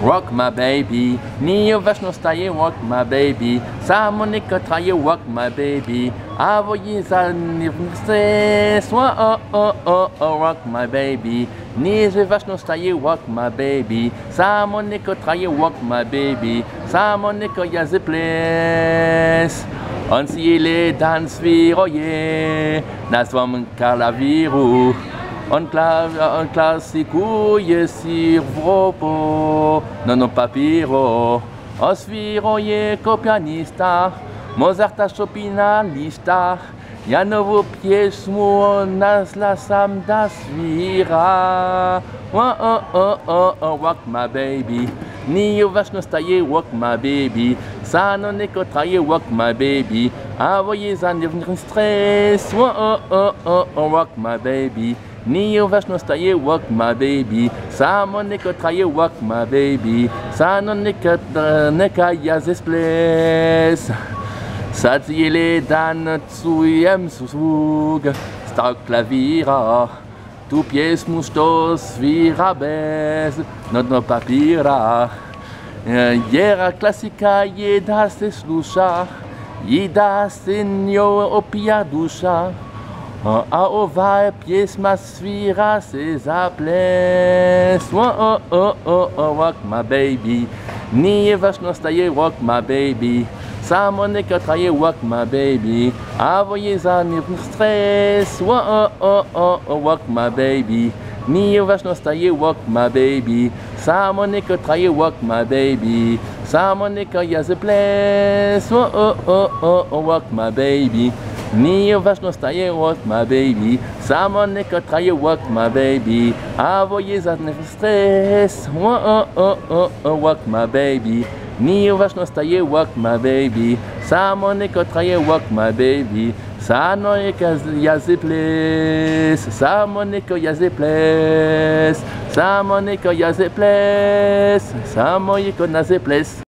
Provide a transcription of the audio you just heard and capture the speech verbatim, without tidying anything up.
Rock my baby, nije važno šta je rock my baby, samo neka traje rock my baby, a voji za stres, oh, oh, oh, oh, oh, rock my baby, nije važno šta je rock my baby, samo neka traje rock my baby, samo neka jaze ples. On cijeli dan sviruje na svom klaviru. On, kla, on klasikuje sirvopo na no papiro. On sviruje ko pianista, Mozarta Chopina lista. Ja novu pjesmu nazla sam da svira. Oh, oh, oh, oh, oh, rock my baby. Nije važno šta je rock my baby, samo neko traje rock my baby, a voje za nervni stres. Oh, oh, oh, oh, oh, rock my baby. Nije važno šta je rock my baby, samo neko traje rock my baby, samo neka, neka jaze sples. Sad cijeli dan cujem svog starog klavira, tu pjesmu što svira bez notnog papira. Jer klasika je da se sluša i da se njoj opija duša, a ova pjesma svira se za ples. Oh, oh, oh, oh, oh, rock my baby, nije važno šta je rock my baby, samo neka traje rock my baby, a voje za nervni stres. Oh, oh, oh, oh, oh, rock my baby, nije važno šta je rock my baby, samo neka traje rock my baby, samo neka jaze ples. Oh, oh, oh, oh, oh, rock my baby, nije važno šta je rock my baby, samo neka traje rock my baby, a voje za nervni stres. Oh, oh, oh, oh, oh, rock my baby, nije važno šta je rock my baby, samo neka traje rock my baby, samo neka jaze ples, samo neka jaze ples, samo neka jaze ples, samo neka jaze ples.